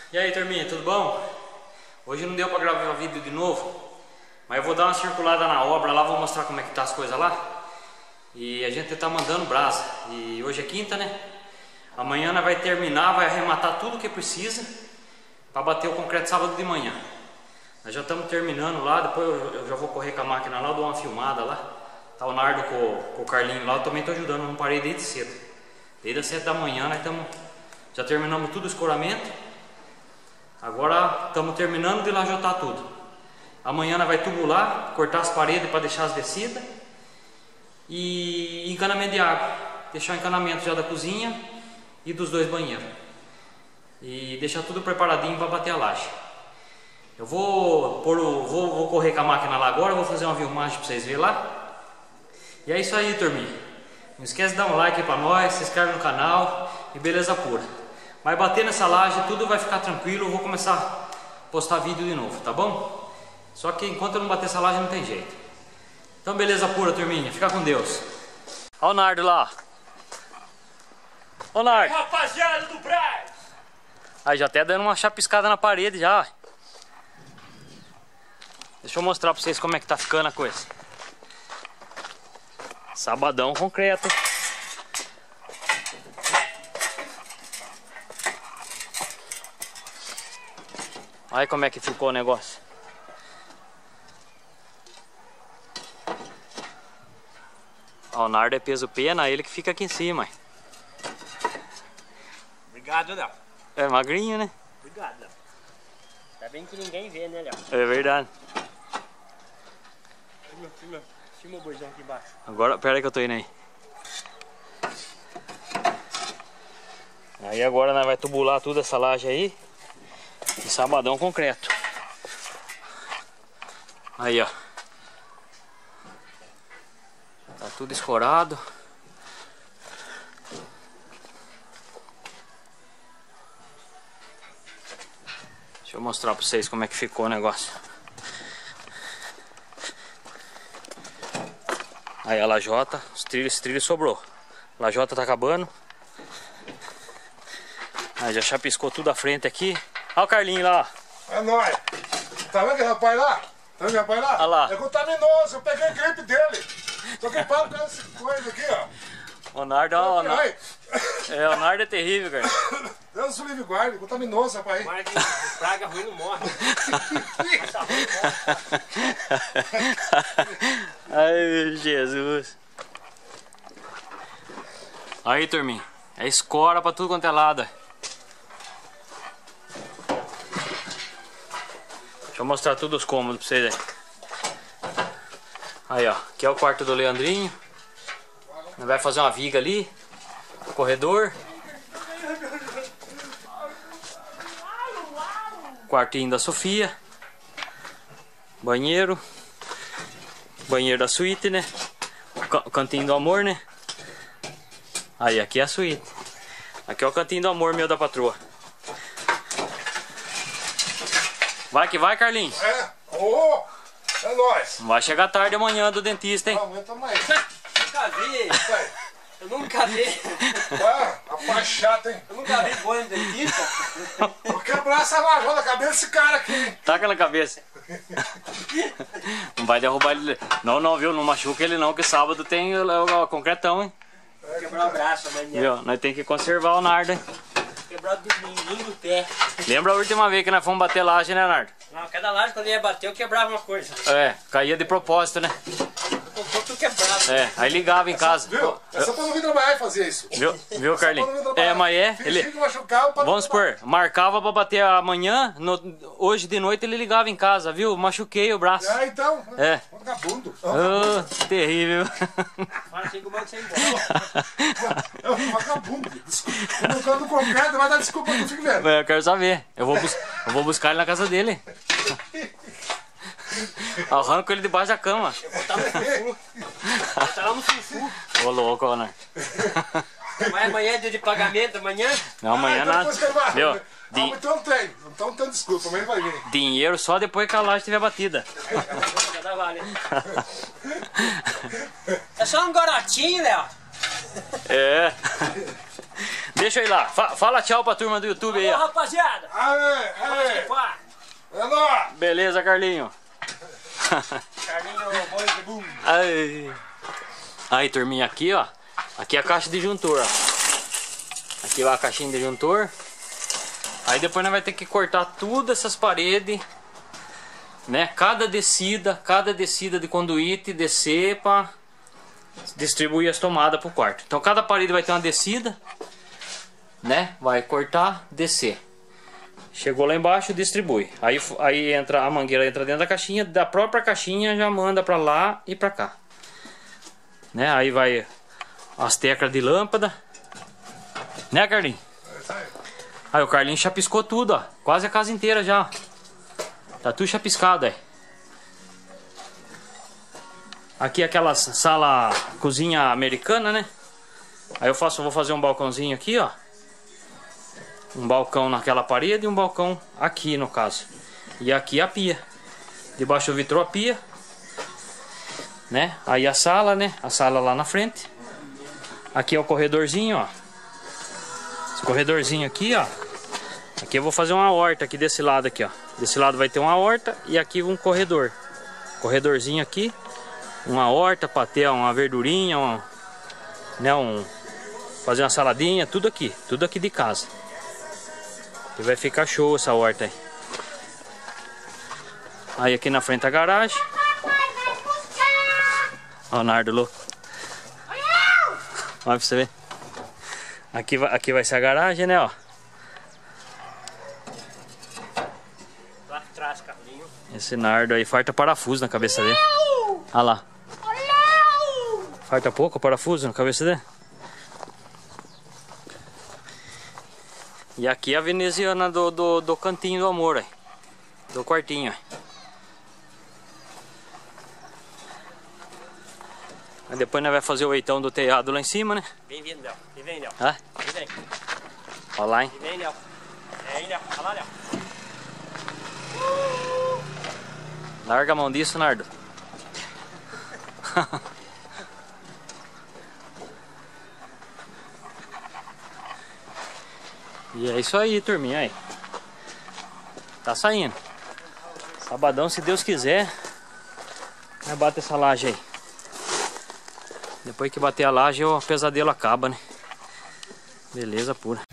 E aí, turminha, tudo bom? Hoje não deu pra gravar vídeo de novo, mas eu vou dar uma circulada na obra lá, vou mostrar como é que tá as coisas lá. E a gente tá mandando brasa. E hoje é quinta, né? Amanhã nós vai terminar, vai arrematar tudo que precisa pra bater o concreto sábado de manhã. Nós já estamos terminando lá, depois eu já vou correr com a máquina lá, dou uma filmada lá. Tá o Nardo com o Carlinho lá, eu também tô ajudando, não parei desde cedo. Desde as 7 da manhã nós já terminamos tudo o escoramento. Agora estamos terminando de lajotar tudo. Amanhã nós vai tubular, cortar as paredes para deixar as descidas. E encanamento de água. Deixar o encanamento já da cozinha e dos dois banheiros. E deixar tudo preparadinho para bater a laje. Eu vou correr com a máquina lá agora, vou fazer uma filmagem para vocês verem lá. E é isso aí, turminha. Não esquece de dar um like para nós, se inscreve no canal e beleza pura. Vai bater nessa laje, tudo vai ficar tranquilo, eu vou começar a postar vídeo de novo, tá bom? Só que enquanto eu não bater essa laje não tem jeito. Então beleza pura, turminha, fica com Deus. Olha o Nardo lá. Ô Nardo. Rapaziada do Braz! Aí já até dando uma chapiscada na parede já. Deixa eu mostrar pra vocês como é que tá ficando a coisa. Sabadão concreto. Olha como é que ficou o negócio. Ó, o Nardo é peso pena, ele que fica aqui em cima. Obrigado, Léo. É magrinho, né? Obrigado, Léo. Tá bem que ninguém vê, né, Léo? É verdade. Filma o boizão aqui embaixo. Agora, pera aí que eu tô indo aí. Aí agora nós vai tubular tudo essa laje aí. E sabadão concreto. Aí, ó. Tá tudo escorado. Deixa eu mostrar pra vocês como é que ficou o negócio. Aí a lajota, esse trilho sobrou. A lajota tá acabando. Aí já chapiscou tudo à frente aqui. Olha o Carlinho lá. É nóis. Tá vendo aquele rapaz lá? Tá vendo aquele rapaz lá? Olha lá. É contaminoso, eu peguei a gripe dele. Tô gripado com essa coisa aqui, ó. O Nardo, ó, o Nardo é terrível, cara. Deus o livre guarde, contaminoso, rapaz. Tomara que praga ruim não morre. Ai, Jesus. Aí, turminha. É escora pra tudo quanto é lado. Deixa eu mostrar todos os cômodos pra vocês aí. Aí, ó. Aqui é o quarto do Leandrinho. Ele vai fazer uma viga ali. Corredor. Quartinho da Sofia. Banheiro. Banheiro da suíte, né? O cantinho do amor, né? Aí, aqui é a suíte. Aqui é o cantinho do amor meu da patroa. Vai que vai, Carlinhos. É? Ô, é nóis. Vai chegar tarde amanhã do dentista, hein? Não, aguenta mais. Nunca vi. Vai. Eu nunca vi. Ah, rapaz chato, hein? Eu nunca vi boi no dentista. Vou quebrar essa lajota na cabeça desse cara aqui, hein? Taca na cabeça. Não vai derrubar ele. Não, não, viu? Não machuca ele não, que sábado tem o concretão, hein? Vou quebrar o braço amanhã. Viu? Nós tem que conservar o Nardo, hein? Quebrar o mindinho do pé. Lembra a última vez que nós fomos bater laje, né, Nardo? Não, cada laje quando ia bater eu quebrava uma coisa. É, caía de propósito, né? Eu tô tudo quebrado. É, aí ligava em casa. Viu? É só pra não vir trabalhar e fazer isso. Viu, Carlinhos? É, mas é. Ele... Fingi que machucava pra não Vamos supor, marcava pra bater amanhã, hoje de noite ele ligava em casa, viu? Machuquei o braço. É, então. É. Vagabundo. Oh, terrível. Fala assim que eu mando você embora. É um vagabundo. Colocando no concreto, vai dar desculpa que eu fico vendo. Eu quero saber. Eu vou buscar ele na casa dele. Arranco ele debaixo da cama. Botar no fufu. Botar lá no fufu. Ô louco, né? Mas amanhã é dia de pagamento, amanhã? Não, amanhã então nada. depois que ele vai. Viu? Então não tem. Então não tem desculpa, mas ele vai vir. Dinheiro só depois que a laje estiver batida. Já dá vale. É só um garotinho, Léo. É. Deixa eu ir lá. Fala tchau pra turma do YouTube aí, Ô, ó. rapaziada. Aê! Pá. É nóis! Beleza, Carlinho. Carlinho, boi de boom. Aí, turminha, aqui, ó. Aqui é a caixa de disjuntor, ó. Aqui vai a caixinha de disjuntor. Aí depois nós vai ter que cortar todas essas paredes, né? Cada descida de conduíte, descer pra distribuir as tomadas pro quarto. Então cada parede vai ter uma descida, né? Vai cortar, descer. Chegou lá embaixo, distribui. Aí entra a mangueira, entra dentro da caixinha, da própria caixinha já manda pra lá e pra cá, né? Aí vai as teclas de lâmpada, né, Carlinhos? Aí o Carlinhos chapiscou tudo, ó. Quase a casa inteira já, ó. Tá tudo chapiscado, aí. Aqui é aquela sala cozinha americana, né? Aí vou fazer um balcãozinho aqui, ó. Um balcão naquela parede e um balcão aqui, no caso. E aqui a pia. Debaixo do vitrô a pia, né? Aí a sala, né? A sala lá na frente. Aqui é o corredorzinho, ó. Esse corredorzinho aqui, ó. Aqui eu vou fazer uma horta aqui desse lado aqui, ó. Desse lado vai ter uma horta e aqui um corredor. Corredorzinho aqui. Uma horta para ter uma verdurinha, né? Fazer uma saladinha, tudo aqui de casa. E vai ficar show essa horta aí. Aí aqui na frente a garagem. Ó o Nardo louco. Olha pra você ver. Aqui vai ser a garagem, né, ó. Lá atrás, Carlinho. Esse Nardo aí farta parafuso na cabeça dele. Olha lá. Farta pouco parafuso na cabeça dele. E aqui a veneziana do cantinho do amor, aí. Do quartinho, aí. Aí depois nós vamos fazer o eitão do telhado lá em cima, né? Vem vindo, Léo. Vem, Léo. Ah? Vem. Olha lá, hein? Vem, Léo. É aí, Léo. Olha lá, Léo. Larga a mão disso, Nardo. E é isso aí, turminha, aí. Tá saindo. Sabadão, se Deus quiser, vai bater essa laje aí. Depois que bater a laje, o pesadelo acaba, né? Beleza pura.